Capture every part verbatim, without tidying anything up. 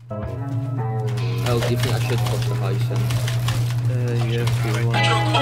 Oh, do you think I should push the high sense? Uh, yeah, if you want.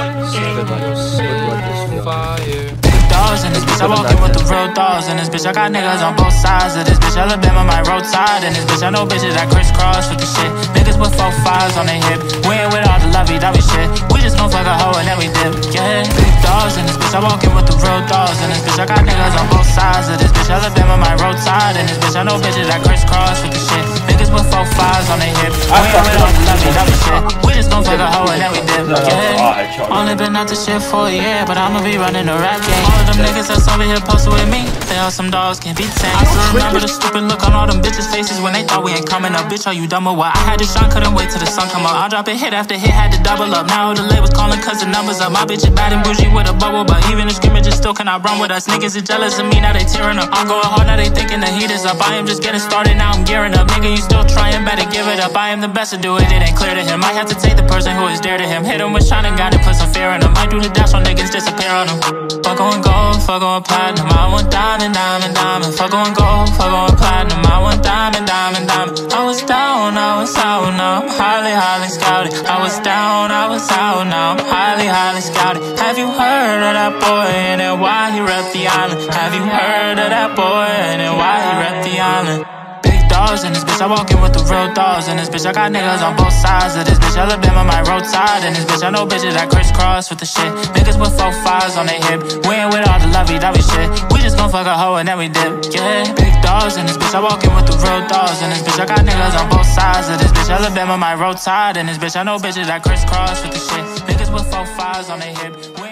Fire. Dogs in this bitch, I walk in with the real dogs in this bitch. I got niggas on both sides of this bitch. Alabama my roadside in this bitch. I know bitches that crisscross with the shit. Niggas with four fives on their hip. We ain't with all the lovey-dovey shit. We just gon' fuck a hoe and then we dip. Yeah, big dogs in this bitch. I walk in with the real dogs in this bitch. I got niggas on both sides of this bitch. Alabama my roadside in this bitch. I know bitches that crisscross with the shit. Niggas with four fives on their hip. We ain't with all the lovey-dovey shit. We just gon' fuck a hoe and then we dip. Yeah, only been out the shit for a year, but I'ma be running a rap game. All of them niggas that's over here posted with me, they all some dogs, can't be tamed. I still remember the stupid look on all them bitches' faces when they thought we ain't coming up. Bitch, are you dumb or what? I had to shine, couldn't wait till the sun come up. I'll drop it hit after hit, had to double up. Now the labels calling cause the numbers up. My bitch is bad and bougie with a bubble, but even the scrimmages still cannot run with us. Niggas is jealous of me, now they tearing up. I'm going hard, now they thinking the heat is up. I am just getting started, now I'm gearing up. Nigga, you still trying, better give it up. I am the best to do it, it ain't clear to him. I have to take the person who is dear to him. Hit him with shine and gun and put some fear in him. I do the dash on niggas, disappear on them. Fuck on gold, fuck on platinum. I want diamond, diamond, diamond. Fuck on gold, fuck on platinum. I want diamond, diamond, diamond. I was down, I was out, now I'm highly, highly scouted. I was down, I was out, now I'm highly, highly scouted. Have you heard of that boy and then why he rep the island? Have you heard of that boy and then why he rep the island? Dogs in this bitch, I walk in with the real dogs in this bitch. I got niggas on both sides of this bitch. Alabama my roadside in this bitch. I know bitches that crisscross with the shit. Niggas with four fives on their hip. We ain't with all the lovey-dovey shit. We just gon' fuck a hoe and then we dip. Yeah, big dogs in this bitch. I walk in with the real dogs in this bitch. I got niggas on both sides of this bitch. Alabama my roadside in this bitch. I know bitches that crisscross with the shit. Niggas with four fives on their hip.